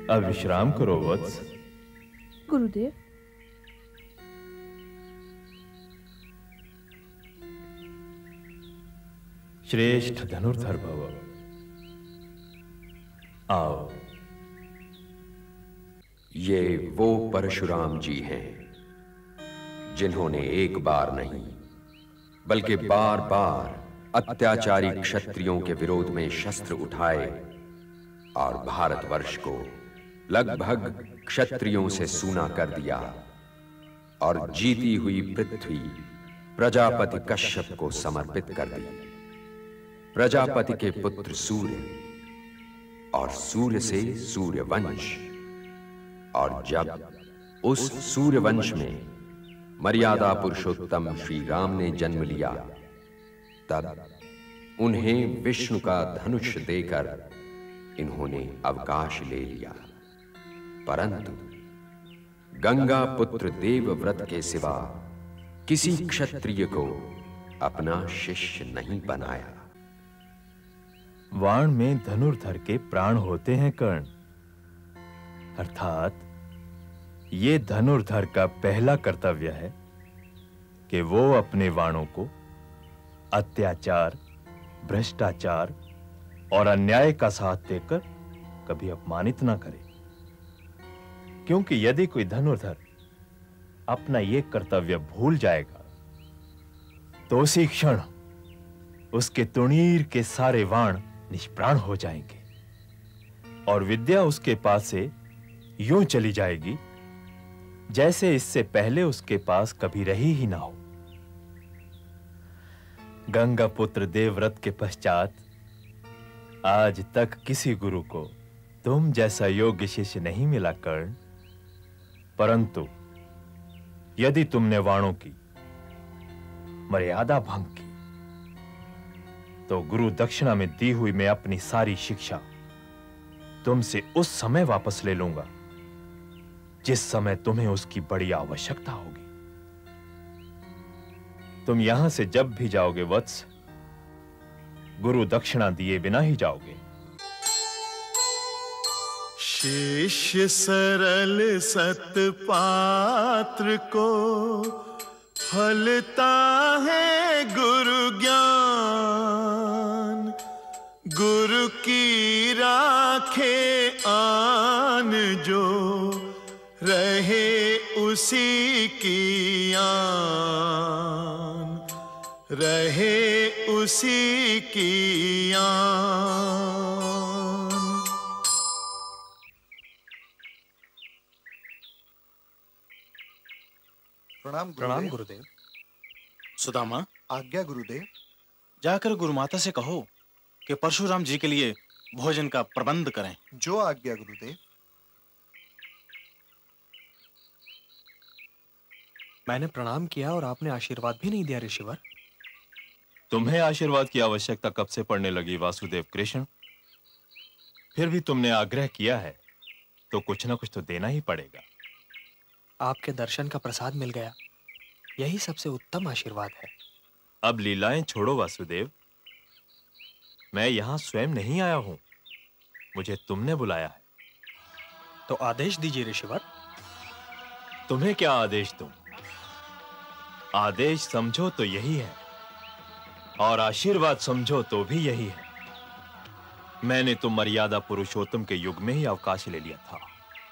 अब विश्राम करो वत्स। गुरुदेव, श्रेष्ठ धनुर्धर भव। आओ। ये वो परशुराम जी हैं जिन्होंने एक बार नहीं बल्कि बार बार अत्याचारी क्षत्रियों के विरोध में शस्त्र उठाए और भारतवर्ष को लगभग क्षत्रियों से सूना कर दिया और जीती हुई पृथ्वी प्रजापति कश्यप को समर्पित कर दी। प्रजापति के पुत्र सूर्य और सूर्य से सूर्यवंश, और जब उस सूर्यवंश में मर्यादा पुरुषोत्तम श्री राम ने जन्म लिया, तब उन्हें विष्णु का धनुष देकर इन्होंने अवकाश ले लिया। परंतु गंगा पुत्र देवव्रत के सिवा किसी क्षत्रिय को अपना शिष्य नहीं बनाया। वाण में धनुर्धर के प्राण होते हैं कर्ण, अर्थात ये धनुर्धर का पहला कर्तव्य है कि वो अपने वाणों को अत्याचार, भ्रष्टाचार और अन्याय का साथ देकर कभी अपमानित ना करे, क्योंकि यदि कोई धनुर्धर अपना ये कर्तव्य भूल जाएगा तो उसी क्षण उसके तुणीर के सारे वाण निष्प्राण हो जाएंगे और विद्या उसके पास से यूं चली जाएगी जैसे इससे पहले उसके पास कभी रही ही ना हो। गंगा पुत्र देवव्रत के पश्चात आज तक किसी गुरु को तुम जैसा योग्य शिष्य नहीं मिला कर्ण, परंतु यदि तुमने वाणों की मर्यादा भंग की तो गुरु दक्षिणा में दी हुई मैं अपनी सारी शिक्षा तुमसे उस समय वापस ले लूंगा जिस समय तुम्हें उसकी बड़ी आवश्यकता होगी। तुम यहां से जब भी जाओगे वत्स, गुरु दक्षिणा दिए बिना ही जाओगे। शिष्य सरल सतपात्र को फलता है गुरु ज्ञान, गुरु की राखे आन जो रहे उसी की आन, रहे उसी की आन। प्रणाम गुरुदेव। सुदामा, आज्ञा गुरुदेव। जाकर गुरुमाता से कहो कि परशुराम जी के लिए भोजन का प्रबंध करें। जो आज्ञा गुरुदेव। मैंने प्रणाम किया और आपने आशीर्वाद भी नहीं दिया ऋषिवर। तुम्हें आशीर्वाद की आवश्यकता कब से पड़ने लगी वासुदेव कृष्ण? फिर भी तुमने आग्रह किया है तो कुछ ना कुछ तो देना ही पड़ेगा। आपके दर्शन का प्रसाद मिल गया, यही सबसे उत्तम आशीर्वाद है। अब लीलाएं छोड़ो वासुदेव, मैं यहां स्वयं नहीं आया हूं, मुझे तुमने बुलाया है। तो आदेश दीजिए ऋषिवर। तुम्हें क्या आदेश दूं? आदेश समझो तो यही है और आशीर्वाद समझो तो भी यही है। मैंने तो मर्यादा पुरुषोत्तम के युग में ही अवकाश ले लिया था,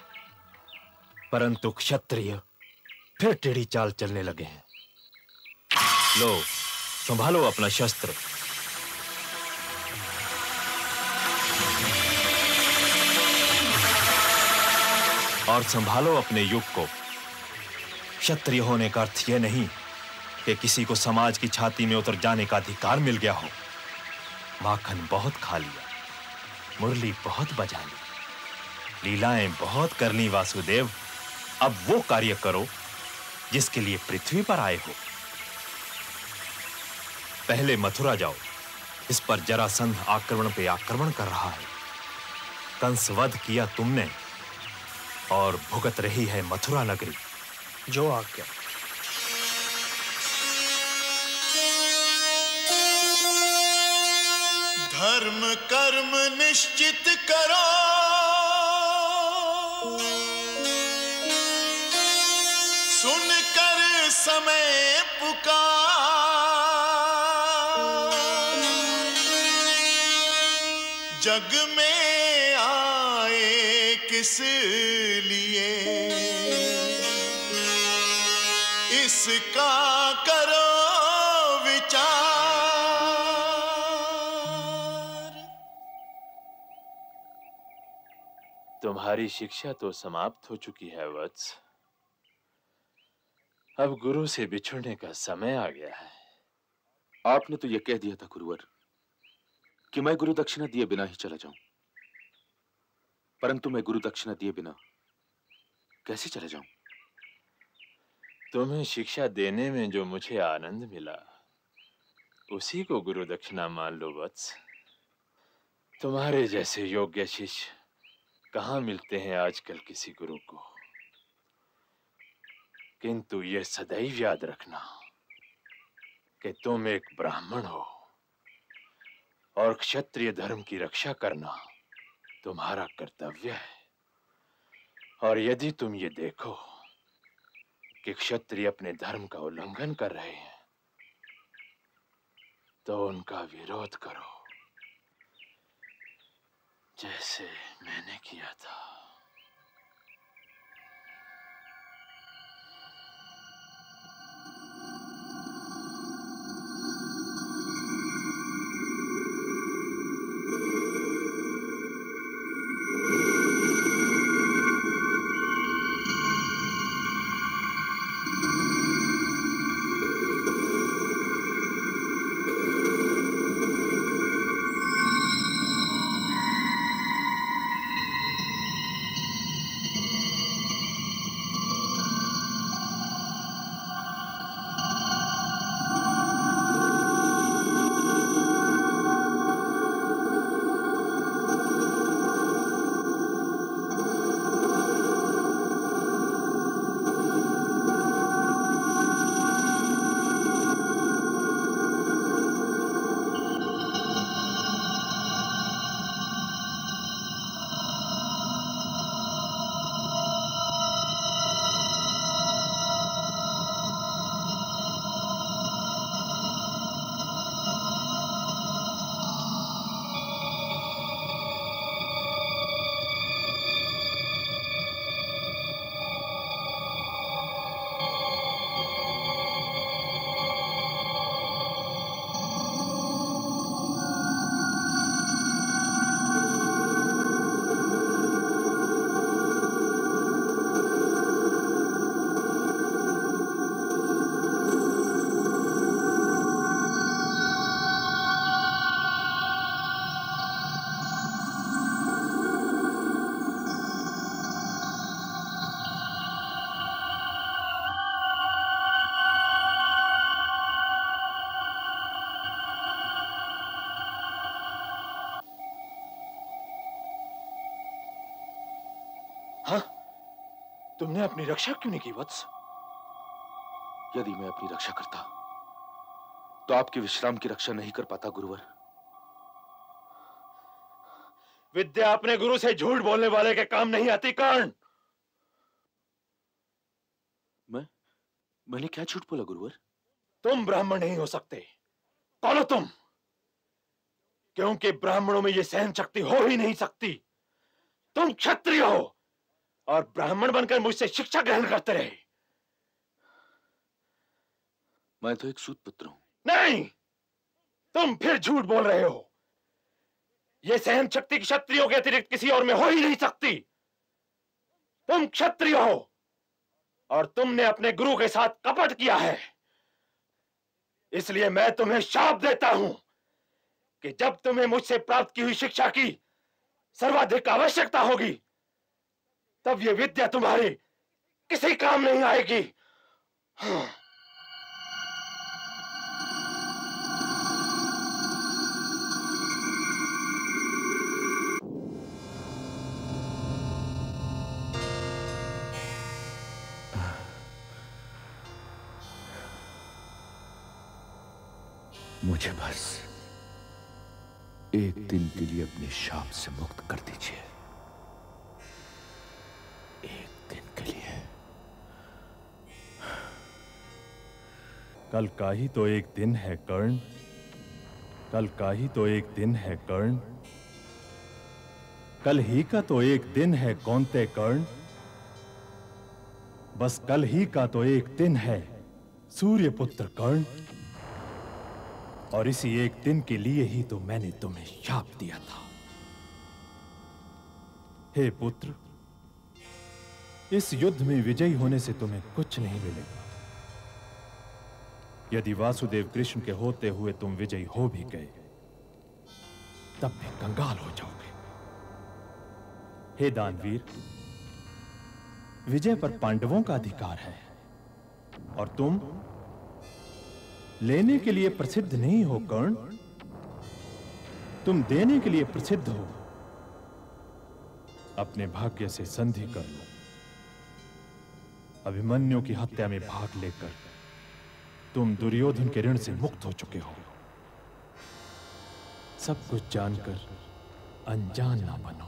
परंतु क्षत्रिय फिर टेढ़ी चाल चलने लगे हैं। लो, संभालो अपना शस्त्र। और संभालो अपने युग को। क्षत्रिय होने का अर्थ यह नहीं कि किसी को समाज की छाती में उतर जाने का अधिकार मिल गया हो। माखन बहुत खा लिया, मुरली बहुत बजा ली, लीलाएं बहुत कर ली वासुदेव। अब वो कार्य करो जिसके लिए पृथ्वी पर आए हो। पहले मथुरा जाओ, इस पर जरासंध आक्रमण पे आक्रमण कर रहा है। कंस वध किया तुमने और भुगत रही है मथुरा नगरी। जो आज्ञा। धर्म कर्म निश्चित करो, सुनकर समय पुकार, जग में आए किस लिए, इसका करो विचार। तुम्हारी शिक्षा तो समाप्त हो चुकी है वत्स। अब गुरु से बिछुड़ने का समय आ गया है। आपने तो यह कह दिया था गुरुवर कि मैं गुरु दक्षिणा दिए बिना ही चला जाऊं, परंतु मैं गुरु दक्षिणा दिए बिना कैसे चला जाऊं? तुम्हें शिक्षा देने में जो मुझे आनंद मिला, उसी को गुरु दक्षिणा मान लो वत्स। तुम्हारे जैसे योग्य शिष्य कहाँ मिलते हैं आजकल किसी गुरु को। किंतु यह सदैव याद रखना कि तुम एक ब्राह्मण हो और क्षत्रिय धर्म की रक्षा करना तुम्हारा कर्तव्य है। और यदि तुम ये देखो कि क्षत्रिय अपने धर्म का उल्लंघन कर रहे हैं, तो उनका विरोध करो, जैसे मैंने किया था। हाँ, तुमने अपनी रक्षा क्यों नहीं की वत्स? यदि मैं अपनी रक्षा करता तो आपके विश्राम की रक्षा नहीं कर पाता गुरुवर। विद्या अपने गुरु से झूठ बोलने वाले के काम नहीं आती कर्ण। मैंने क्या झूठ बोला गुरुवर? तुम ब्राह्मण नहीं हो सकते। कौन हो तुम? क्योंकि ब्राह्मणों में यह सहन शक्ति हो ही नहीं सकती। तुम क्षत्रिय हो और ब्राह्मण बनकर मुझसे शिक्षा ग्रहण करते रहे। मैं तो एक सूत पुत्र हूं। नहीं, तुम फिर झूठ बोल रहे हो। यह सहन शक्ति क्षत्रियों के अतिरिक्त किसी और में हो ही नहीं सकती। तुम क्षत्रिय हो और तुमने अपने गुरु के साथ कपट किया है। इसलिए मैं तुम्हें शाप देता हूं कि जब तुम्हें मुझसे प्राप्त की हुई शिक्षा की सर्वाधिक आवश्यकता होगी, तब यह विद्या तुम्हारे किसी काम नहीं आएगी। हाँ। मुझे बस एक दिन के लिए अपने शाप से मुक्त कर दीजिए। एक दिन के लिए। कल का ही तो एक दिन है कर्ण, कल का ही तो एक दिन है कर्ण, कल ही का तो एक दिन है कौंते कर्ण, बस कल ही का तो एक दिन है सूर्य पुत्र कर्ण, और इसी एक दिन के लिए ही तो मैंने तुम्हें शाप दिया था। हे पुत्र, इस युद्ध में विजयी होने से तुम्हें कुछ नहीं मिलेगा। यदि वासुदेव कृष्ण के होते हुए तुम विजयी हो भी गए, तब भी कंगाल हो जाओगे। हे दानवीर, विजय पर पांडवों का अधिकार है, और तुम लेने के लिए प्रसिद्ध नहीं हो कर्ण, तुम देने के लिए प्रसिद्ध हो। अपने भाग्य से संधि कर लो। अभिमन्यु की हत्या में भाग लेकर तुम दुर्योधन के ऋण से मुक्त हो चुके हो। सब कुछ जानकर अनजान ना बनो।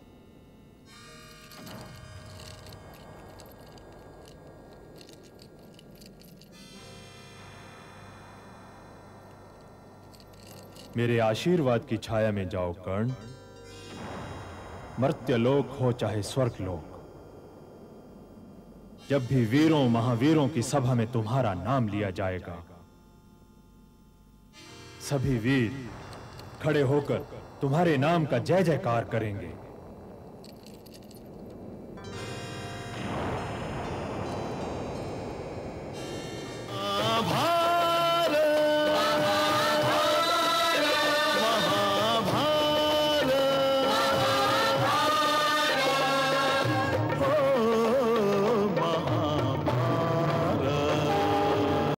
मेरे आशीर्वाद की छाया में जाओ कर्ण। मर्त्यलोक हो चाहे स्वर्गलोक, जब भी वीरों महावीरों की सभा में तुम्हारा नाम लिया जाएगा, सभी वीर खड़े होकर तुम्हारे नाम का जय जयकार करेंगे।